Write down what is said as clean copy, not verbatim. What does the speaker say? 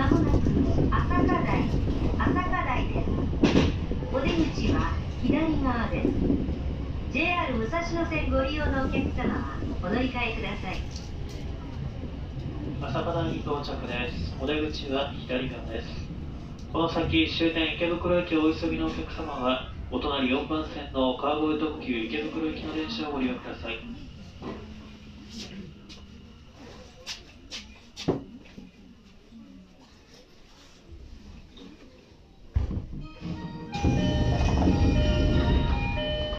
もなく朝霞台です。お出口は左側です。JR 武蔵野線ご利用のお客様はお乗り換えください。 朝霞台に到着です。お出口は左側です。この先、終点池袋駅をお急ぎのお客様は、お隣4番線の川越特急池袋行きの電車をご利用ください。